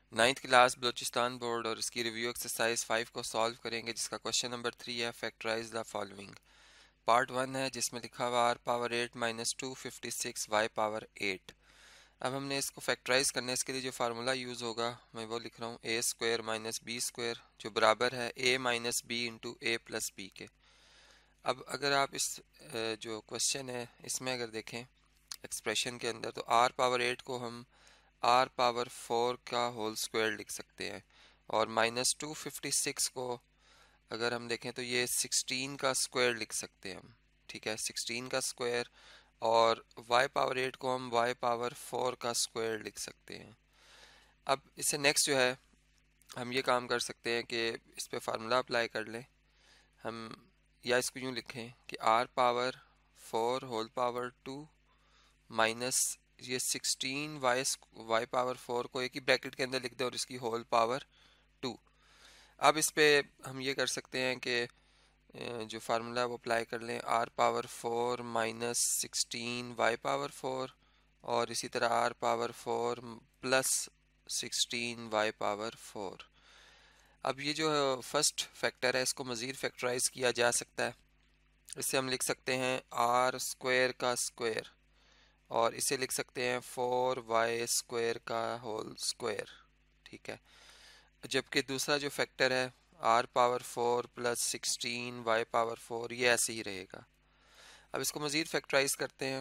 Ninth class Balochistan board और इसकी review exercise 5 को सॉल्व करेंगे, जिसका क्वेश्चन नंबर 3 है फैक्टराइज द फॉलोइंग। पार्ट 1 है जिसमें लिखा हुआ r power 8 minus 256 y power 8। अब हमने इसको फैक्टराइज करने इसके लिए जो फार्मूला यूज़ होगा मैं वो लिख रहा हूँ, a square minus b square जो बराबर है a minus b into a plus b के। अब अगर आप इस जो क्वेश्चन है इसमें अगर देखें एक्सप्रेशन के अंदर, तो आर पावर 8 को हम आर पावर 4 का होल स्क्वायर लिख सकते हैं, और माइनस 256 को अगर हम देखें तो ये 16 का स्क्वायर लिख सकते हैं हम। ठीक है, 16 का स्क्वायर। और y पावर 8 को हम y पावर 4 का स्क्वायर लिख सकते हैं। अब इससे नेक्स्ट जो है हम ये काम कर सकते हैं कि इस पे फार्मूला अप्लाई कर लें हम, या इसको यूँ लिखें कि r power 4 whole power 2 minus ये 16 वाई पावर 4 को एक ही ब्रैकेट के अंदर लिख दें और इसकी होल पावर 2। अब इस पे हम ये कर सकते हैं कि जो फार्मूला है वो अप्लाई कर लें, r power 4 minus 16 y power 4 और इसी तरह r power 4 plus 16 y power 4। अब ये जो फर्स्ट फैक्टर है इसको मज़ीद फैक्टराइज किया जा सकता है। इससे हम लिख सकते हैं आर स्क्वायर का स्क्वायर, और इसे लिख सकते हैं 4y स्क्वायर का होल स्क्वायर। ठीक है, जबकि दूसरा जो फैक्टर है r power 4 plus 16 y power 4 ये ऐसे ही रहेगा। अब इसको मज़ीद फैक्टराइज करते हैं।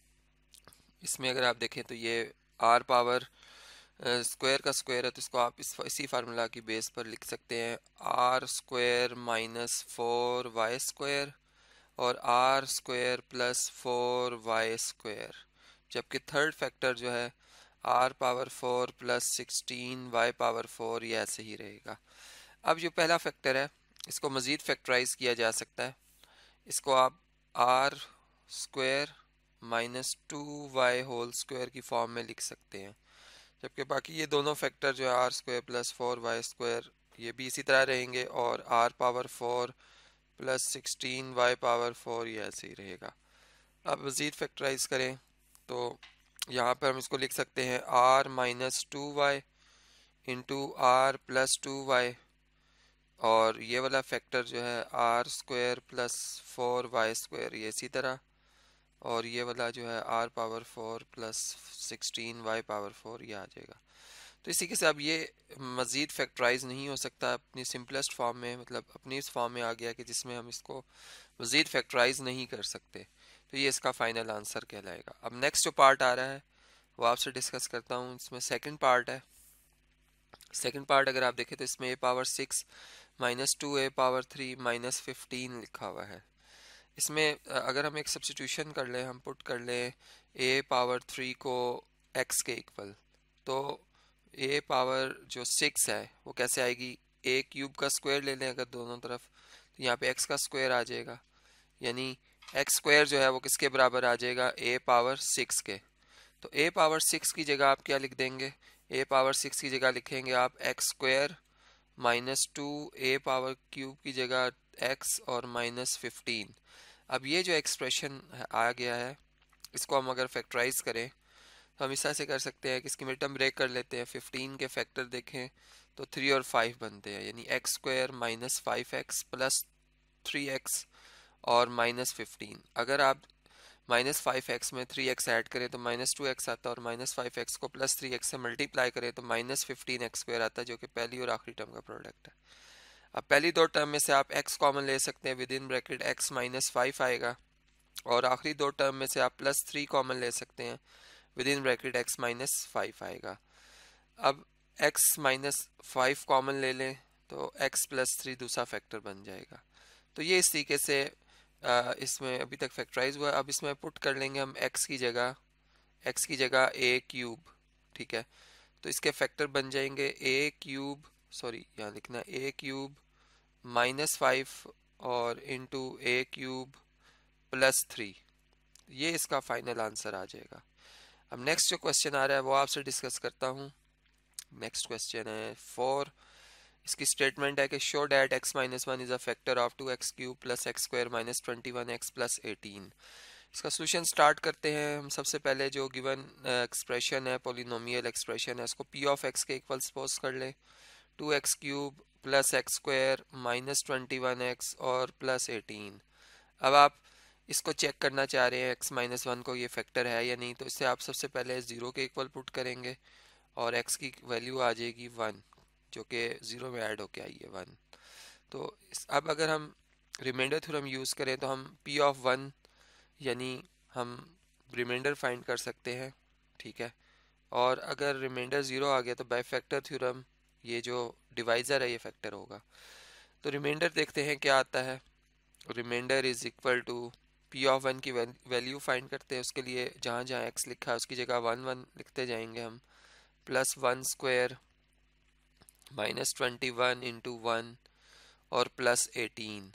इसमें अगर आप देखें तो ये r पावर स्क्वायर का स्क्वायर है, तो इसको आप इसी फार्मूला की बेस पर लिख सकते हैं r square minus 4y square और r square plus 4y square. जबकि थर्ड फैक्टर जो है r power 4 plus 16 y power 4 ये ऐसे ही रहेगा। अब जो पहला फैक्टर है इसको मज़ीद फैक्टराइज किया जा सकता है। इसको आप r square minus 2y whole square की फॉर्म में लिख सकते हैं, जबकि बाकी ये दोनों फैक्टर जो है are square plus 4y square ये भी इसी तरह रहेंगे, और r power 4 plus 16 y power 4 ये ऐसे ही रहेगा। अब मज़ीद फैक्टराइज करें तो यहाँ पर हम इसको लिख सकते हैं r minus 2y into r plus 2y, और ये वाला फैक्टर जो है are square plus 4y square ये इसी तरह, और ये वाला जो है r power 4 plus 16 y power 4 ये आ जाएगा। तो इसी के साथ अब ये मज़ीद फैक्टराइज नहीं हो सकता अपनी सिंपलेस्ट फॉर्म में, मतलब अपनी इस फॉर्म में आ गया कि जिसमें हम इसको मज़ीद फैक्टराइज नहीं कर सकते। तो ये इसका फाइनल आंसर कहलाएगा। अब नेक्स्ट जो पार्ट आ रहा है वो आपसे डिस्कस करता हूँ। इसमें सेकंड पार्ट है। सेकंड पार्ट अगर आप देखें तो इसमें a power 6 minus 2 a power 3 minus 15 लिखा हुआ है। इसमें अगर हम एक सब्स्टिट्यूशन कर लें, हम पुट कर लें ए पावर 3 को x के इक्वल, तो ए पावर जो 6 है वो कैसे आएगी, ए क्यूब का स्क्वायर ले लें अगर दोनों तरफ, तो यहाँ पे x का स्क्वायर आ जाएगा, यानी एक्स स्क्वायर जो है वो किसके बराबर आ जाएगा, ए पावर 6 के। तो ए पावर 6 की जगह आप क्या लिख देंगे, ए पावर 6 की जगह लिखेंगे आप x square minus 2 a power cube की जगह x और माइनस 15। अब ये जो एक्सप्रेशन आ गया है इसको हम अगर फैक्टराइज करें तो हम इस तरह से कर सकते हैं कि इसकी मिड टर्म ब्रेक कर लेते हैं। 15 के फैक्टर देखें तो 3 और 5 बनते हैं, यानी x square minus 5x plus 3x और माइनस 15। अगर आप माइनस 5x में 3x ऐड करें तो माइनस 2x आता है, और माइनस 5x को प्लस 3x से मल्टीप्लाई करें तो माइनस 15x स्क्वायर आता है, जो कि पहली और आखिरी टर्म का प्रोडक्ट है। अब पहली दो टर्म में से आप x कॉमन ले सकते हैं, within bracket x minus 5 आएगा, और आखिरी दो टर्म में से आप प्लस 3 कॉमन ले सकते हैं, within bracket x minus 5 आएगा। अब x माइनस 5 कॉमन ले लें तो x प्लस 3 दूसरा फैक्टर बन जाएगा। तो ये इस तरीके से इसमें अभी तक फैक्टराइज हुआ। अब इसमें पुट कर लेंगे हम x की जगह a क्यूब। ठीक है, तो इसके फैक्टर बन जाएंगे a क्यूब, सॉरी यहाँ लिखना a क्यूब माइनस 5 और इंटू a क्यूब प्लस 3। ये इसका फाइनल आंसर आ जाएगा। अब नेक्स्ट जो क्वेश्चन आ रहा है वो आपसे डिस्कस करता हूँ। नेक्स्ट क्वेश्चन है 4। इसकी स्टेटमेंट है कि show that x minus 1 is a factor of 2x cube plus x square minus 21x plus 18। इसका सोल्यूशन स्टार्ट करते हैं हम। सबसे पहले जो गिवन एक्सप्रेशन है, पोलिनोमियल एक्सप्रेशन है, उसको पी ऑफ एक्स के इक्वल सपोज कर ले। 2x cube plus x square minus 21x और प्लस 18। अब आप इसको चेक करना चाह रहे हैं x माइनस 1 को ये फैक्टर है या नहीं, तो इससे आप सबसे पहले 0 के इक्वल पुट करेंगे और x की वैल्यू आ जाएगी 1, जो कि 0 में ऐड होके आई है 1। तो अब अगर हम रिमाइंडर थ्योरम यूज़ करें तो हम p ऑफ 1 यानी हम रिमाइंडर फाइंड कर सकते हैं, ठीक है। और अगर रिमाइंडर 0 आ गया तो बाय फैक्टर थ्योरम ये जो डिवाइज़र है ये फैक्टर होगा। तो रिमाइंडर देखते हैं क्या आता है। Remainder is equal to p of 1 की वैल्यू फाइंड करते हैं। उसके लिए जहाँ जहाँ x लिखा है उसकी जगह 1 1 लिखते जाएंगे हम। प्लस 1 स्क्वायर माइनस 21 इंटू 1 और प्लस 18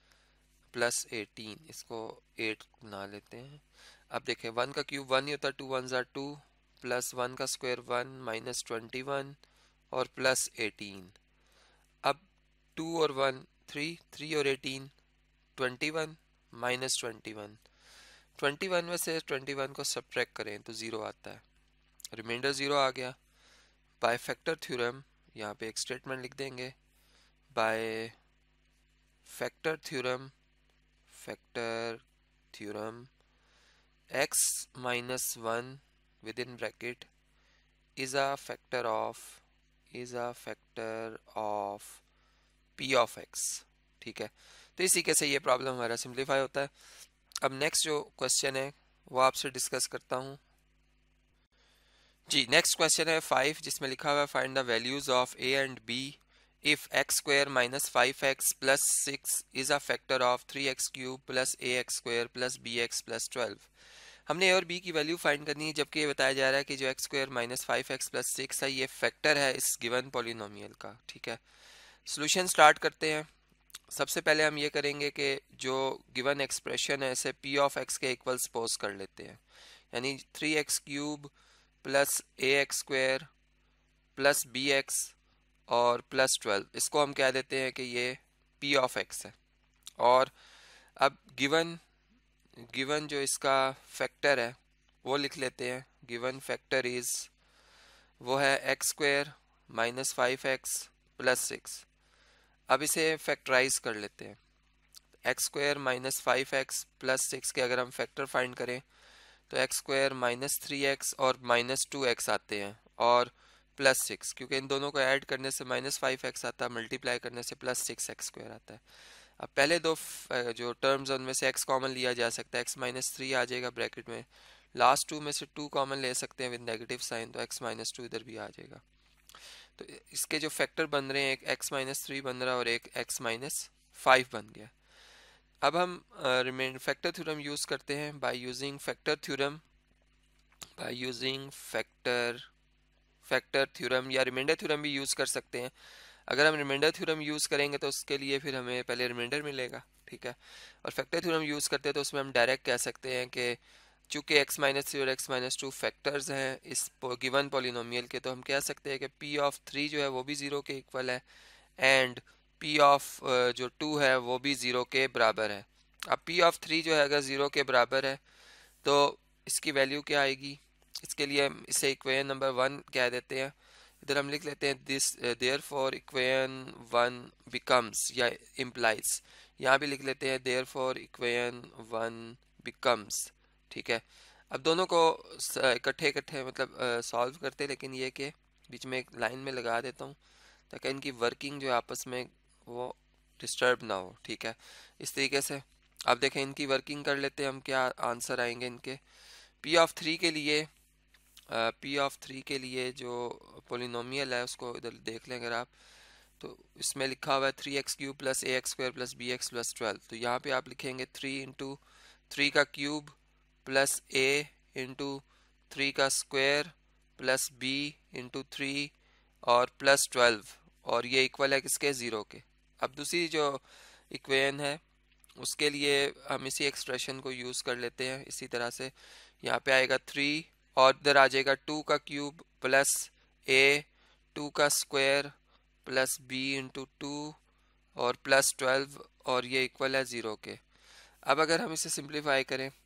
इसको 8 बना लेते हैं। अब देखें 1 का क्यूब 1 ही होता है, 2 1 ज़ा 2, प्लस 1 का स्क्वायर 1 माइनस 21 और प्लस 18। अब 2 और 1 3, 3 और 18 21 माइनस 21। 21 में से 21 को सब्ट्रैक्ट करें तो 0 आता है, रिमाइंडर 0 आ गया। बाय फैक्टर थ्योरम यहाँ पे एक स्टेटमेंट लिख देंगे। By factor theorem x minus 1 within bracket is a factor of p of x, ठीक है। तो इसी के से ये प्रॉब्लम हमारा सिंप्लीफाई होता है। अब नेक्स्ट जो क्वेश्चन है वो आपसे डिस्कस करता हूँ जी। नेक्स्ट क्वेश्चन है 5, जिसमें लिखा हुआ है find the values of a and b if x square minus 5x plus 6 is a factor of 3x cube plus ax square plus bx plus 12। हमने a और b की वैल्यू फाइंड करनी है, जबकि ये बताया जा रहा है कि जो x square minus 5x plus 6 है ये फैक्टर है इस गिवन पॉलिनोमियल का, ठीक है। सॉल्यूशन स्टार्ट करते हैं। सबसे पहले हम ये करेंगे कि जो गिवन एक्सप्रेशन है इसे p ऑफ x के इक्वल सपोज कर लेते हैं, यानी 3x cube plus ax square plus bx और प्लस 12, इसको हम कह देते हैं कि ये p ऑफ x है। और अब गिवन जो इसका फैक्टर है वो लिख लेते हैं। गिवन फैक्टर इज वो है x square minus 5x plus 6। अब इसे फैक्टराइज कर लेते हैं। X square minus 5x plus 6 के अगर हम फैक्टर फाइंड करें तो एक्स स्क्वायर माइनस 3x और माइनस 2x आते हैं और प्लस 6, क्योंकि इन दोनों को ऐड करने से माइनस 5x आता है, मल्टीप्लाई करने से प्लस 6x स्क्वायर आता है। अब पहले दो जो टर्म्स उनमें से x कॉमन लिया जा सकता है, x माइनस 3 आ जाएगा ब्रैकेट में, लास्ट 2 में से 2 कॉमन ले सकते हैं विद नेगेटिव साइन, तो x माइनस 2 इधर भी आ जाएगा। तो इसके जो फैक्टर बन रहे हैं, एक x माइनस 3 बन रहा है और एक x माइनस 5 बन गया। अब हम रिमेन फैक्टर थ्योरम यूज़ करते हैं। बाय यूजिंग फैक्टर थ्योरम या रिमाइंडर थ्योरम भी यूज़ कर सकते हैं। अगर हम रिमाइंडर थ्योरम यूज़ करेंगे तो उसके लिए फिर हमें पहले रिमाइंडर मिलेगा, ठीक है। और फैक्टर थ्योरम यूज़ करते हैं तो उसमें हम डायरेक्ट कह सकते हैं कि चूँकि x माइनस 3 और x माइनस 2 फैक्टर्स हैं इस गिवन पॉलिनोमियल के, तो हम कह सकते हैं कि p ऑफ 3 जो है वो भी 0 के इक्वल है एंड p ऑफ जो 2 है वो भी 0 के बराबर है। अब p ऑफ 3 जो है अगर 0 के बराबर है तो इसकी वैल्यू क्या आएगी, इसके लिए हम इसे इक्वेशन नंबर 1 कह देते हैं। इधर हम लिख लेते हैं दिस देयरफॉर इक्वेशन 1 बिकम्स या इम्प्लाइज, यहाँ भी लिख लेते हैं देयरफॉर इक्वेशन 1 बिकम्स, ठीक है। अब दोनों को इकट्ठे मतलब सॉल्व करते हैं, लेकिन ये कि बीच में एक लाइन में लगा देता हूँ ताकि इनकी वर्किंग जो आपस में वो डिस्टर्ब ना हो, ठीक है। इस तरीके से अब देखें इनकी वर्किंग कर लेते हैं हम, क्या आंसर आएंगे इनके। p ऑफ 3 के लिए जो पोलिनोमियल है उसको इधर देख लें अगर आप, तो इसमें लिखा हुआ है 3x cube plus ax square plus bx plus 12। तो यहाँ पे आप लिखेंगे 3 इंटू 3 का क्यूब प्लस a इंटू 3 का स्क्वायर प्लस b इंटू 3 और प्लस 12, और ये इक्वल है किसके, 0 के। अब दूसरी जो इक्वेशन है उसके लिए हम इसी एक्सप्रेशन को यूज़ कर लेते हैं। इसी तरह से यहाँ पे आएगा 3 और इधर आ जाएगा 2 का क्यूब प्लस a 2 का स्क्वायर प्लस b इंटू 2 और प्लस 12, और ये इक्वल है 0 के। अब अगर हम इसे सिंप्लीफाई करें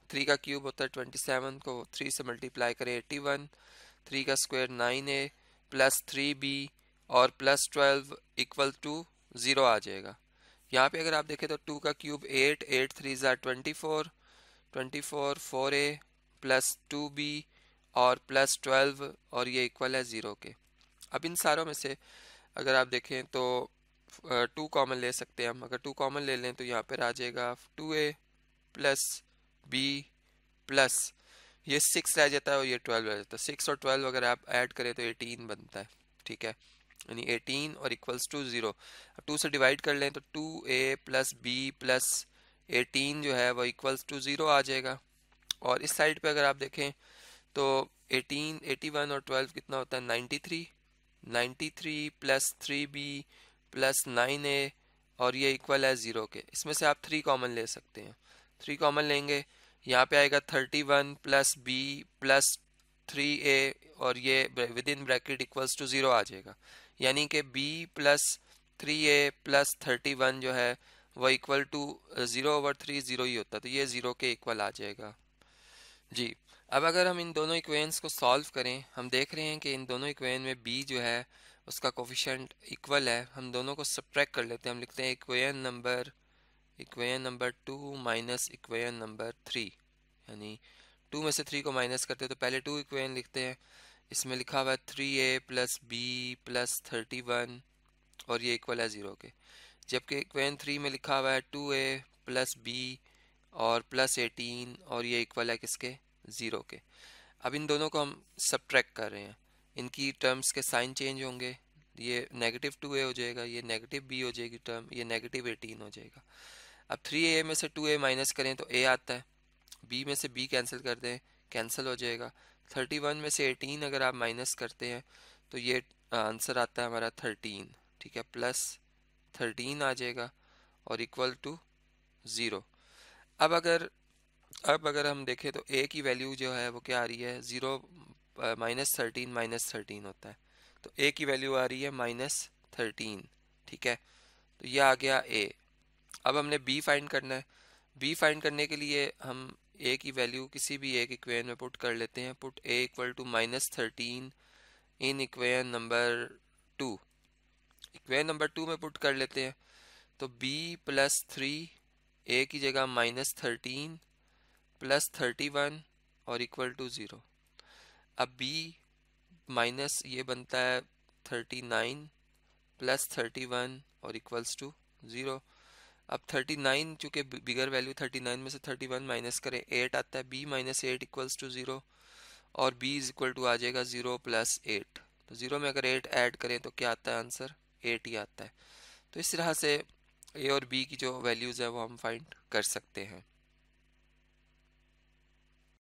3 का क्यूब होता है 27 को 3 से मल्टीप्लाई करें 81, 3 का स्क्वायर 9a प्लस 3b और प्लस 12 इक्वल टू 0 आ जाएगा। यहाँ पे अगर आप देखें तो 2 का क्यूब 8, 8 3 ज़ा 24, 24 4a प्लस 2b और प्लस 12 और ये इक्वल है 0 के। अब इन सारों में से अगर आप देखें तो 2 कॉमन ले सकते हैं हम। अगर 2 कॉमन ले लें तो यहाँ पर आ जाएगा 2a प्लस b प्लस ये 6 रह जाता है और ये 12 रह जाता है। 6 और 12 अगर आप ऐड करें तो 18 बनता है, ठीक है, यानी 18 और इक्वल्स टू 0। अब 2 से डिवाइड कर लें तो 2a प्लस b प्लस 18 जो है वो इक्वल्स टू 0 आ जाएगा। और इस साइड पे अगर आप देखें तो 18, 81 और 12 कितना होता है 93, 93 प्लस 3b प्लस 9a और ये इक्वल है 0 के। इसमें से आप 3 कॉमन ले सकते हैं। 3 कॉमन लेंगे, यहाँ पे आएगा 31 प्लस b प्लस 3a और ये within bracket equals to 0 आ जाएगा। यानी कि b प्लस 3a प्लस 31 जो है वो इक्वल टू 0/3 0 ही होता है, तो ये 0 के इक्वल आ जाएगा जी। अब अगर हम इन दोनों इक्वेशंस को सॉल्व करें, हम देख रहे हैं कि इन दोनों इक्वेशन में b जो है उसका कोफिशिएंट इक्वल है। हम दोनों को सब्ट्रैक्ट कर लेते हैं। हम लिखते हैं equation number 2 minus equation number 3, यानी 2 में से 3 को माइनस करते हैं तो पहले 2 इक्वेशन लिखते हैं। इसमें लिखा हुआ है 3a प्लस b प्लस 31 और ये इक्वल है 0 के। जबकि इक्वेशन 3 में लिखा हुआ है 2a प्लस b और प्लस 18 और ये इक्वल है किसके 0 के। अब इन दोनों को हम सब्ट्रैक्ट कर रहे हैं, इनकी टर्म्स के साइन चेंज होंगे। ये नेगेटिव 2a हो जाएगा, ये नेगेटिव b हो जाएगी टर्म, ये नेगेटिव 18 हो जाएगा। अब 3a में से 2a माइनस करें तो a आता है, b में से b कैंसिल कर दें कैंसिल हो जाएगा। 31 में से 18 अगर आप माइनस करते हैं तो ये आंसर आता है हमारा 13, ठीक है, प्लस 13 आ जाएगा और इक्वल टू 0। अब अगर हम देखें तो a की वैल्यू जो है वो क्या आ रही है 0 -13 होता है, तो a की वैल्यू आ रही है -13, ठीक है, तो ये आ गया a। अब हमने b फाइंड करना है। b फाइंड करने के लिए हम a की वैल्यू किसी भी एक इक्वेशन में पुट कर लेते हैं। Put a equal to -13 in equation number 2, equation number 2 में पुट कर लेते हैं तो b प्लस 3 a की जगह -13 प्लस 31 और इक्वल टू 0। अब b माइनस ये बनता है 39 प्लस 31 और इक्वल्स टू 0। अब 39 चूँकि बिगर वैल्यू 39 में से 31 माइनस करें 8 आता है, b माइनस 8 इक्वल्स टू 0 और b इज इक्वल टू आ जाएगा 0 प्लस 8। तो 0 में अगर 8 ऐड करें तो क्या आता है आंसर 8 ही आता है। तो इस तरह से a और b की जो वैल्यूज़ है वो हम फाइंड कर सकते हैं।